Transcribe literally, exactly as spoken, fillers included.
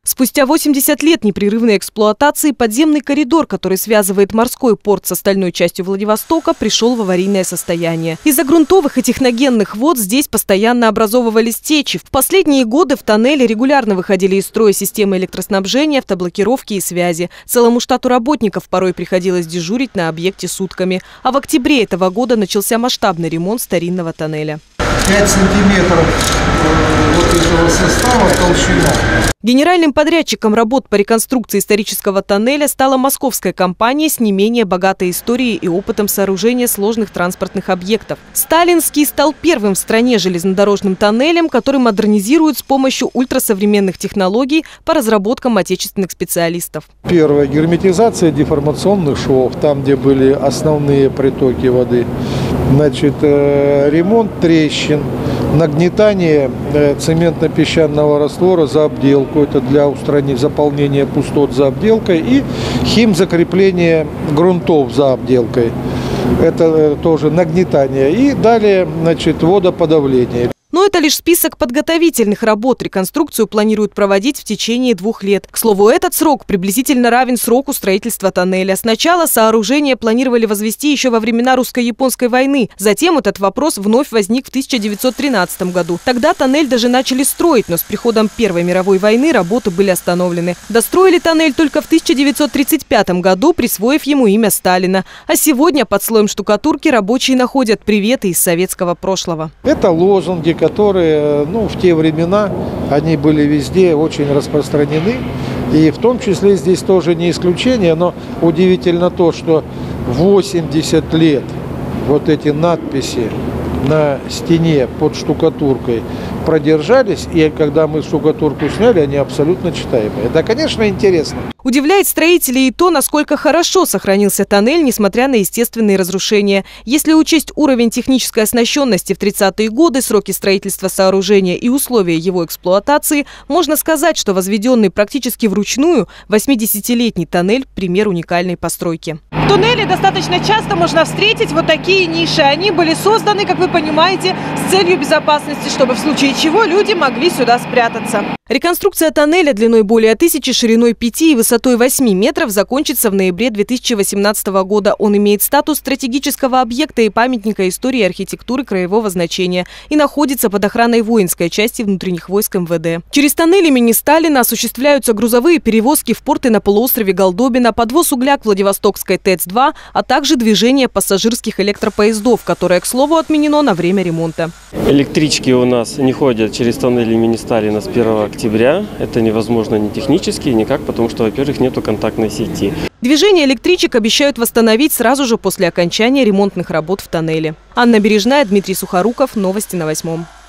Спустя восемьдесят лет непрерывной эксплуатации подземный коридор, который связывает морской порт с остальной частью Владивостока, пришел в аварийное состояние. Из-за грунтовых и техногенных вод здесь постоянно образовывались течи. В последние годы в тоннеле регулярно выходили из строя системы электроснабжения, автоблокировки и связи. Целому штату работников порой приходилось дежурить на объекте сутками. А в октябре этого года начался масштабный ремонт старинного тоннеля. пять сантиметров вот этого состава толщина. Генеральным подрядчиком работ по реконструкции исторического тоннеля стала московская компания с не менее богатой историей и опытом сооружения сложных транспортных объектов. Сталинский стал первым в стране железнодорожным тоннелем, который модернизируют с помощью ультрасовременных технологий по разработкам отечественных специалистов. Первая герметизация деформационных швов, там, где были основные притоки воды. Значит, ремонт трещин, нагнетание цементно-песчаного раствора за обделку, это для устранения заполнения пустот за обделкой, и химзакрепление грунтов за обделкой, это тоже нагнетание, и далее, значит, водоподавление. Но это лишь список подготовительных работ. Реконструкцию планируют проводить в течение двух лет. К слову, этот срок приблизительно равен сроку строительства тоннеля. Сначала сооружение планировали возвести еще во времена русско-японской войны. Затем этот вопрос вновь возник в тысяча девятьсот тринадцатом году. Тогда тоннель даже начали строить, но с приходом Первой мировой войны работы были остановлены. Достроили тоннель только в тысяча девятьсот тридцать пятом году, присвоив ему имя Сталина. А сегодня под слоем штукатурки рабочие находят приветы из советского прошлого. Это лозунги, которые, ну, в те времена, они были везде очень распространены. И в том числе здесь тоже не исключение, но удивительно то, что восемьдесят лет вот эти надписи на стене под штукатуркой продержались, и когда мы штукатурку сняли, они абсолютно читаемые. Да, конечно, интересно. Удивляет строителей и то, насколько хорошо сохранился тоннель, несмотря на естественные разрушения. Если учесть уровень технической оснащенности в тридцатые годы, сроки строительства сооружения и условия его эксплуатации, можно сказать, что возведенный практически вручную восьмидесятилетний тоннель – пример уникальной постройки. В туннеле достаточно часто можно встретить вот такие ниши. Они были созданы, как вы понимаете, с целью безопасности, чтобы в случае чего люди могли сюда спрятаться. Реконструкция тоннеля длиной более тысячи, шириной пяти и высотой восьми метров закончится в ноябре две тысячи восемнадцатого года. Он имеет статус стратегического объекта и памятника истории и архитектуры краевого значения и находится под охраной воинской части внутренних войск эм вэ дэ. Через тоннель имени Сталина осуществляются грузовые перевозки в порты на полуострове Голдобина, подвоз угля к Владивостокской тэц два, а также движение пассажирских электропоездов, которое, к слову, отменено на время ремонта. Электрички у нас не ходят через тоннель имени Сталина с первого октября. Это невозможно ни технически, никак, потому что, во-первых, нету контактной сети. Движение электричек обещают восстановить сразу же после окончания ремонтных работ в тоннеле. Анна Бережная, Дмитрий Сухоруков. Новости на восьмом.